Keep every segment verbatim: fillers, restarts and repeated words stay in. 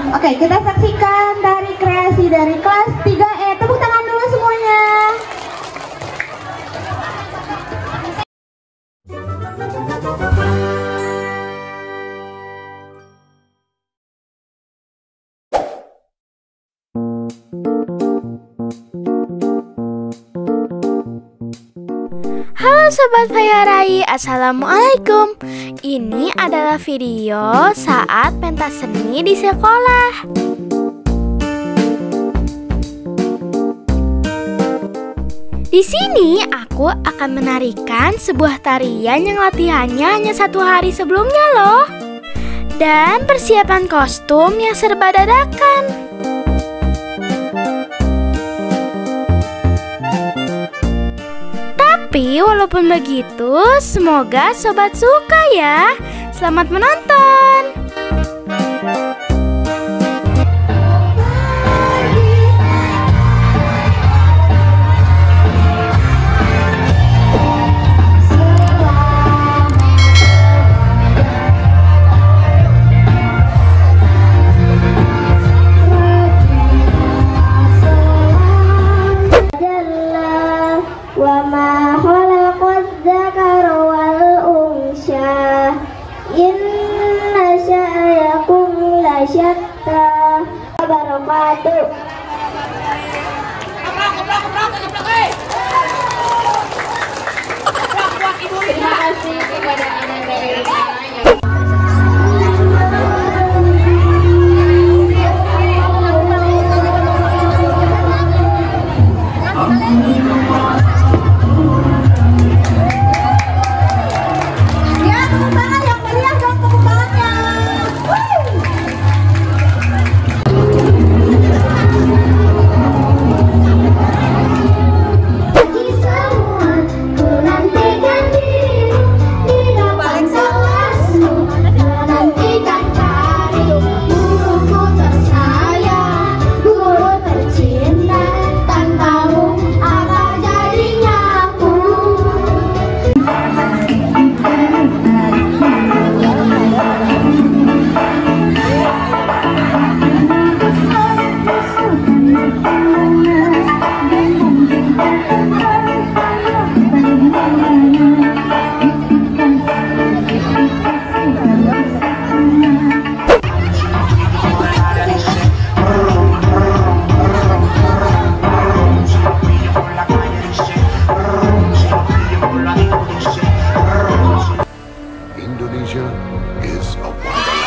Oke, kita saksikan tari kreasi dari kelas tiga E. Tepuk tangan dulu semuanya. Halo Sobat Fayarai, Assalamualaikum. Ini adalah video saat pentas seni di sekolah. Di sini aku akan menarikan sebuah tarian yang latihannya hanya satu hari sebelumnya loh. Dan persiapan kostum yang serba dadakan. Tapi walaupun begitu, semoga sobat suka ya. Selamat menonton. Terima kasih kepada anak dari Indonesia is a wonderland.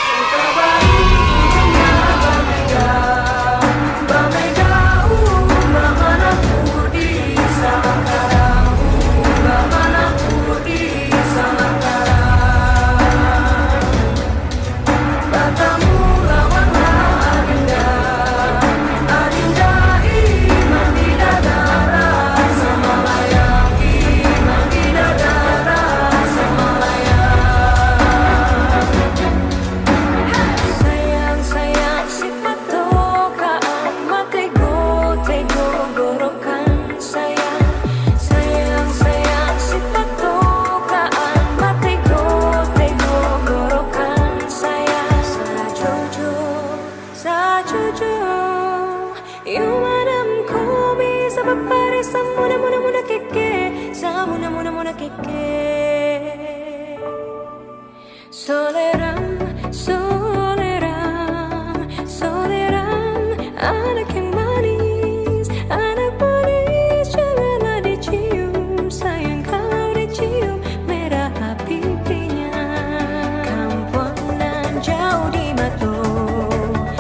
Soleram, soleram, soleram, anak yang manis, anak manis, janganlah dicium, sayang kalau dicium, merah pipinya. Kampuangan jauh di mata,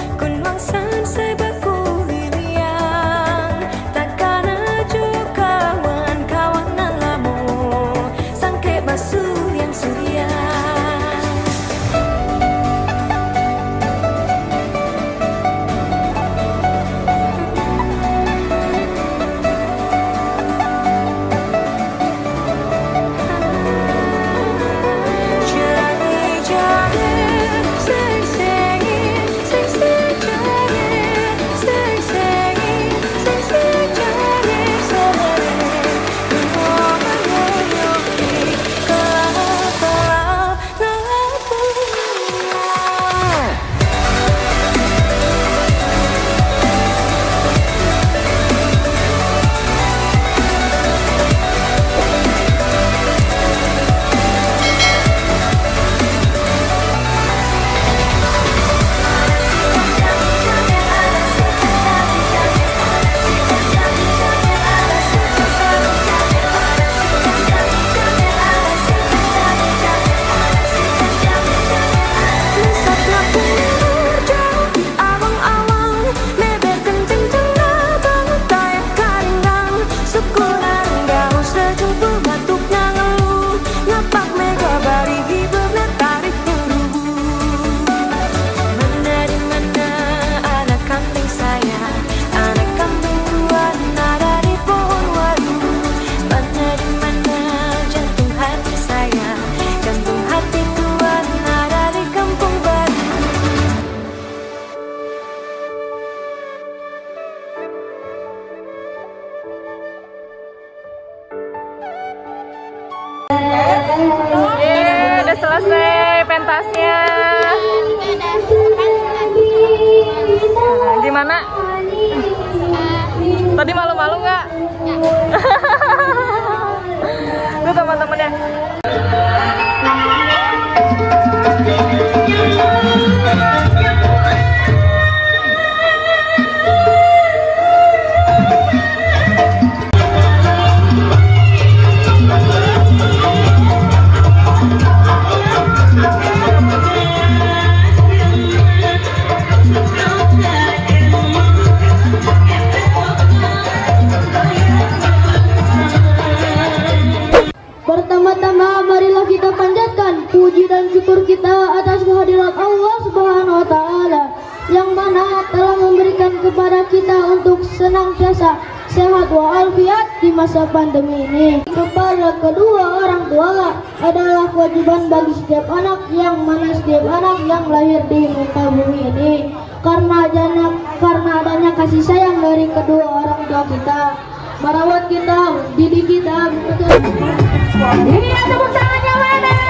kunwangsan sebaku hiliang, takkan juga pentasnya. Nah, gimana? Tadi malu-malu nggak? Tuh teman-temannya. Pertama-tama marilah kita panjatkan puji dan syukur kita atas kehadiran Allah Subhanahu wa taala yang mana telah memberikan kepada kita untuk senantiasa sehat walafiat di masa pandemi ini. Kepada kedua orang tua adalah kewajiban bagi setiap anak yang mana setiap anak yang lahir di muka bumi ini karena adanya, karena adanya kasih sayang dari kedua orang tua kita, merawat kita, didik kita. Ini tepuk tangannya mana?